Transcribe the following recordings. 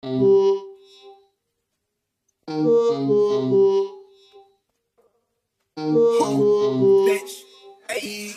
Bitch, ayy,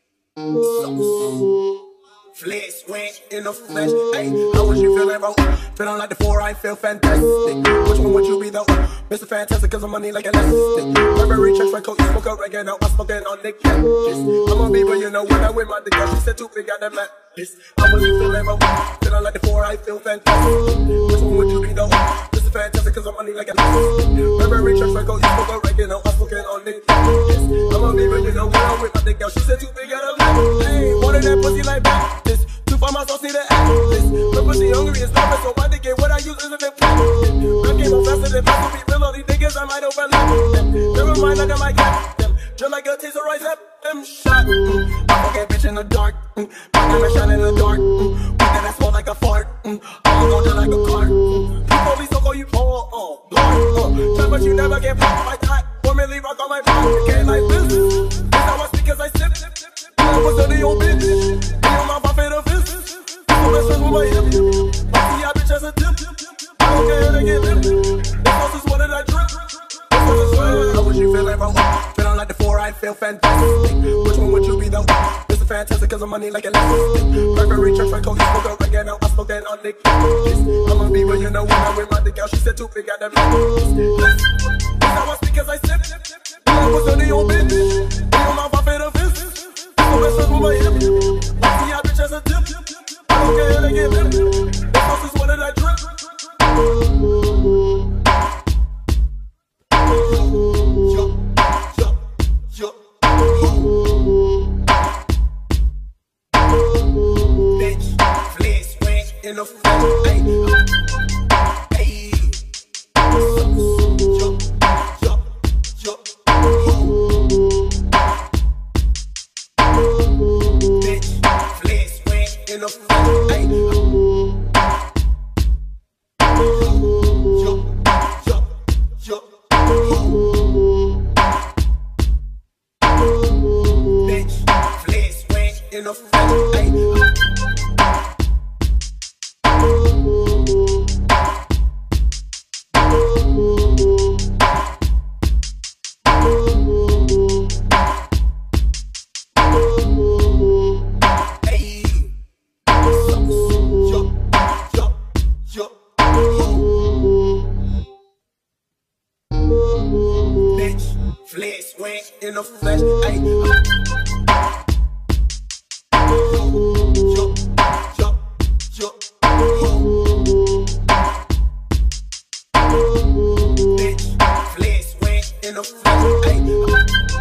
flex went in the flesh. Ayy, how was you feeling, bro? Feeling like the four, I feel fantastic. Which one would you be though? Mr. Fantastic, cause I'm money like elastic. Burberry checks my coat, you smoke oregano, I'm smoking on the cactus. I'm a beaver, you know, when I win my dick, she said too big, got that mattress. How was you feeling, bro? Feeling like the four, I feel fantastic. Which one would you be though? Mr. Fantastic, cause I'm money like elastic. Burberry checks my coat, you smoke oregano, I'm smoking on the cactus. I'm a beaver, you know, when I win my dick, she said too big, got that mattress. Ayy, wanted that pussy like Baptist. For my sauce, need an atlas. My pussy hungry is nervous, so why they get what I use isn't in practice. I came on faster than fast, to be real, all these niggas I might overlap them. Never mind, I got my cat them. Just like a taser, rise up, them shot. I forget bitch in the dark. My diamond shine in the dark. With that I smell like a fart. I'm going just like a car. People be so cold, you pour, Lord. Try, but you never get popped like that. Formerly rock on my pocket, can't like this. This how I speak as I sip. I was on the old bitch. Me on my pop in a fist. With my hip, I see a bitch as a tip. I don't care how they get lip. This house is what did I drip? How was you feeling, bro? Feeling like the four, I feel fantastic. Which one would you be though? Mr. Fantastic, cause I'm money like elastic. Burberry checks my coat, you smoke oregano, I smoke that on the cactus. I'm a beaver, you know, when I win my dick out, she said too big, got that mattress. This how I speak as I sip. I was on the old bitch. Me on my pop in a fist. I'm with my hip. I see a bitch as a tip. Okay, they get lit. This house is what did I drip? Bitch, flex went in the flesh. In the bitch, flex went in the flex went in the flesh, bitch, flex went in the flesh,